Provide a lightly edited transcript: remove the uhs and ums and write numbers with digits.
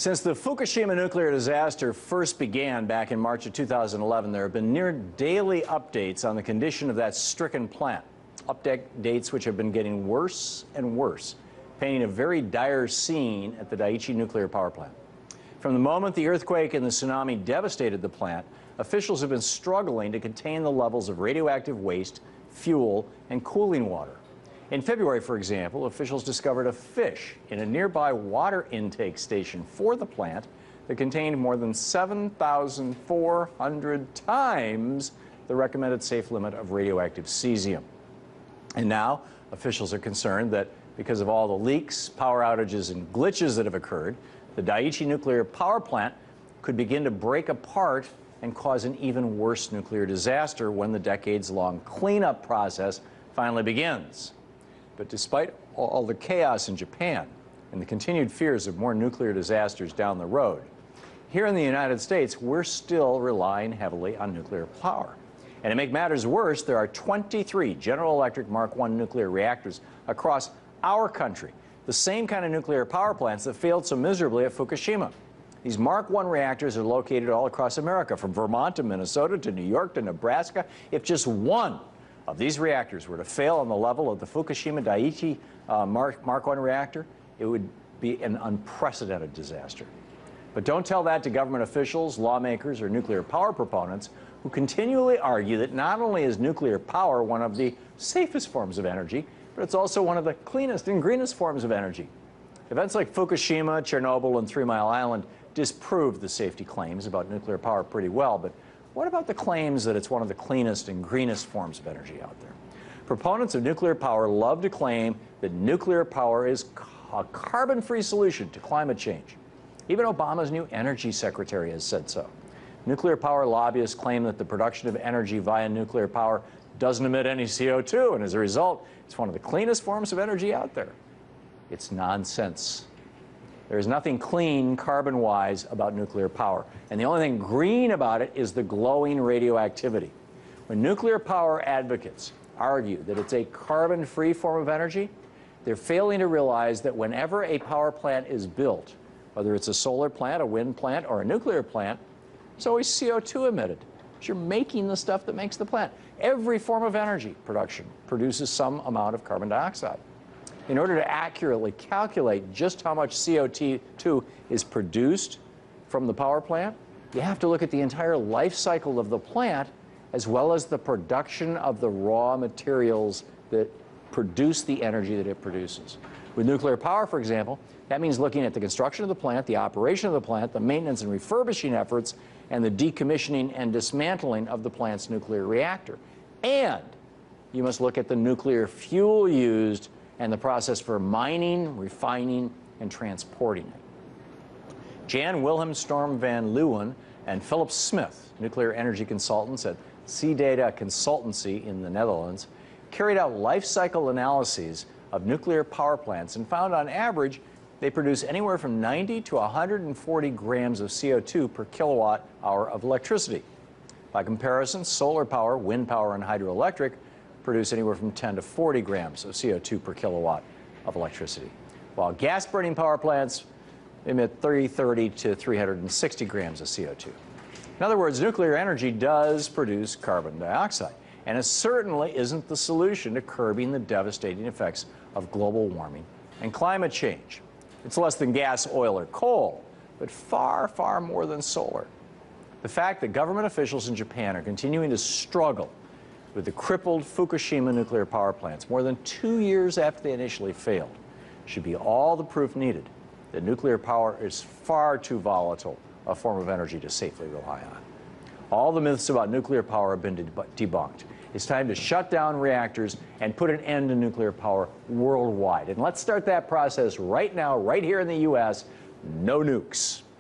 Since the Fukushima nuclear disaster first began back in March of 2011, there have been near daily updates on the condition of that stricken plant. Updates which have been getting worse and worse, painting a very dire scene at the Dai-ichi nuclear power plant. From the moment the earthquake and the tsunami devastated the plant, officials have been struggling to contain the levels of radioactive waste, fuel, and cooling water. In February, for example, officials discovered a fish in a nearby water intake station for the plant that contained more than 7,400 times the recommended safe limit of radioactive cesium. And now, officials are concerned that because of all the leaks, power outages, and glitches that have occurred, the Dai-ichi nuclear power plant could begin to break apart and cause an even worse nuclear disaster when the decades-long cleanup process finally begins. But despite all the chaos in Japan and the continued fears of more nuclear disasters down the road, here in the United States, we're still relying heavily on nuclear power. And to make matters worse, there are 23 General Electric Mark I nuclear reactors across our country, the same kind of nuclear power plants that failed so miserably at Fukushima. These Mark I reactors are located all across America, from Vermont to Minnesota to New York to Nebraska. If just one of these reactors were to fail on the level of the Fukushima Dai-ichi Mark I reactor, it would be an unprecedented disaster. But don't tell that to government officials, lawmakers, or nuclear power proponents who continually argue that not only is nuclear power one of the safest forms of energy, but it's also one of the cleanest and greenest forms of energy. Events like Fukushima, Chernobyl, and 3 Mile Island disproved the safety claims about nuclear power pretty well, but what about the claims that it's one of the cleanest and greenest forms of energy out there? Proponents of nuclear power love to claim that nuclear power is a carbon-free solution to climate change. Even Obama's new energy secretary has said so. Nuclear power lobbyists claim that the production of energy via nuclear power doesn't emit any CO2, and as a result, it's one of the cleanest forms of energy out there. It's nonsense. There is nothing clean, carbon-wise, about nuclear power. And the only thing green about it is the glowing radioactivity. When nuclear power advocates argue that it's a carbon-free form of energy, they're failing to realize that whenever a power plant is built, whether it's a solar plant, a wind plant, or a nuclear plant, there's always CO2 emitted. You're making the stuff that makes the plant. Every form of energy production produces some amount of carbon dioxide. In order to accurately calculate just how much CO2 is produced from the power plant, you have to look at the entire life cycle of the plant as well as the production of the raw materials that produce the energy that it produces. With nuclear power, for example, that means looking at the construction of the plant, the operation of the plant, the maintenance and refurbishing efforts, and the decommissioning and dismantling of the plant's nuclear reactor. And you must look at the nuclear fuel used and the process for mining, refining, and transporting it. Jan Wilhelm Storm van Leeuwen and Philip Smith, nuclear energy consultants at C-Data Consultancy in the Netherlands, carried out life cycle analyses of nuclear power plants and found on average they produce anywhere from 90 to 140 grams of CO2 per kilowatt hour of electricity. By comparison, solar power, wind power, and hydroelectric produce anywhere from 10 to 40 grams of CO2 per kilowatt of electricity, while gas-burning power plants emit 330 to 360 grams of CO2. In other words, nuclear energy does produce carbon dioxide, and it certainly isn't the solution to curbing the devastating effects of global warming and climate change. It's less than gas, oil, or coal, but far, far more than solar. The fact that government officials in Japan are continuing to struggle with the crippled Fukushima nuclear power plants more than 2 years after they initially failed should be all the proof needed that nuclear power is far too volatile a form of energy to safely rely on. All the myths about nuclear power have been debunked. It's time to shut down reactors and put an end to nuclear power worldwide. And let's start that process right now, right here in the U.S. No nukes.